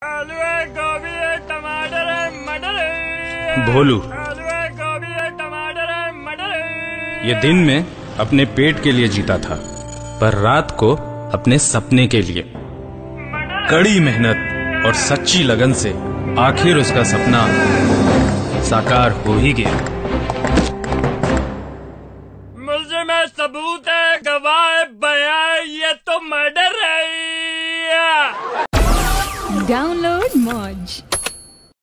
आलू है, गोभी है, टमाटर है, मटर है। भोलू, आलू है, गोभी है, टमाटर है, मटर है। ये दिन में अपने पेट के लिए जीता था, पर रात को अपने सपने के लिए। कड़ी मेहनत और सच्ची लगन से आखिर उसका सपना साकार हो ही गया। मुल्ज़िम है, सबूत है, गवाह है, बयां है, ये तो मर्डर है। डाउनलोड मौज।